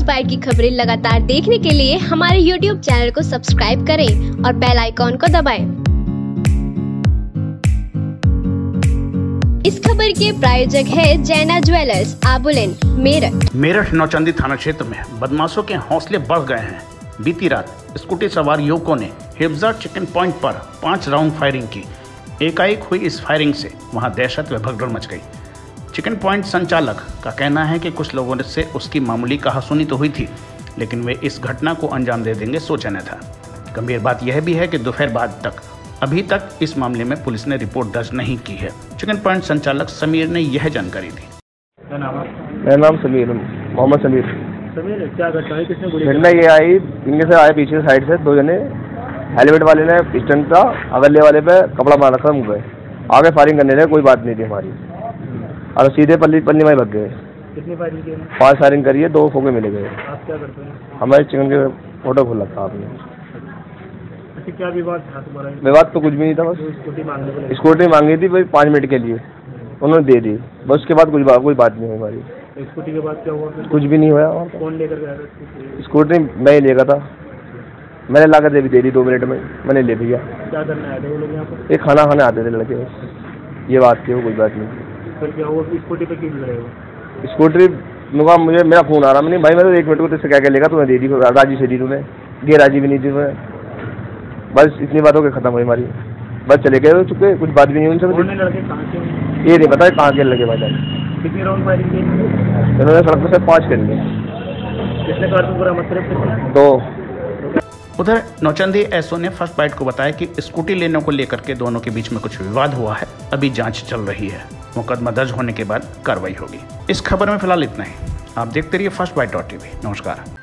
Bite की खबरें लगातार देखने के लिए हमारे YouTube चैनल को सब्सक्राइब करें और बेल आइकॉन को दबाएं। इस खबर के प्रायोजक है जैना ज्वेलर्स, आबुलेन, मेरठ नौचंदी थाना क्षेत्र में बदमाशों के हौसले बढ़ गए हैं। बीती रात स्कूटी सवार युवकों ने हिफ्जा चिकन पॉइंट पर 5 राउंड फायरिंग की। एकाएक हुई इस फायरिंग से वहां दहशत व भगदड़ मच गई। चिकन पॉइंट संचालक का कहना है कि कुछ लोगों से उसकी मामूली कहासुनी तो हुई थी, लेकिन वे इस घटना को अंजाम दे देंगे सोचा न था। गंभीर बात यह भी है कि दोपहर बाद तक अभी तक इस मामले में पुलिस ने रिपोर्ट दर्ज नहीं की है। चिकन पॉइंट संचालक समीर ने यह जानकारी दी। मेरा नाम समीर, मोहम्मद समीर। समीर, क्या घटना है? किसने गोली? घटना ये आई, इनके से आए पीछे साइड से 2 जने। हेलमेट वाले ने स्टंट था, अगले वाले पे कपड़ा मार रखा मुँह पे। आगे फायरिंग करने लगे, कोई बात नहीं थी हमारी, और सीधे पल्ली में लग गए। कितनी फायरिंग की? 5 फायरिंग करी है, 2 फोके मिले गए। आप क्या करते हैं? हमारे चिकन के फोटो खोल रखा आपने। अच्छा, क्या विवाद था तुम्हारा? विवाद तो कुछ भी नहीं था, बस स्कूटी मांगी थी भाई 5 मिनट के लिए, उन्होंने दे दी, बस उसके बाद कोई बात नहीं हुई हमारी। स्कूटी के बाद क्या हुआ? कुछ भी नहीं हुआ। कौन लेकर गया था स्कूटी? मैं ही लेगा था, मैंने ला कर दे दी 2 मिनट में, मैंने ले लिया। क्या करने आए थे वो लोग यहाँ पर? एक खाना खाने आते थे लड़के, बस ये बात थी, वो कोई बात नहीं। फिर क्या हुआ? स्कूटी पे क्यों लड़े? स्कूटरी मुझे मेरा फोन आ रहा, मैंने भाई मैं तो 1 मिनट को तुझसे क्या लेगा, तूने दे दी, राजी से दी तूने, ये राजी भी नहीं थी मैं, बस इतनी बात हो के खत्म हुई हमारी, बस चले गए चुके, कुछ बात भी नहीं उनसे। लड़के कहाँ के? ये नहीं पता कहाँ के लगे भाई। कितनी राउंड फायरिंग की? इन्होंने सड़क पर से 5 कर लिए। कितने कार पूरा मतलब? 2। उधर नौचंदी एसओ ने फर्स्ट बाइट को बताया कि स्कूटी लेने को लेकर के दोनों के बीच में कुछ विवाद हुआ है, अभी जांच चल रही है, मुकदमा दर्ज होने के बाद कार्रवाई होगी। इस खबर में फिलहाल इतना ही। आप देखते रहिए फर्स्ट बाइट.tv। नमस्कार।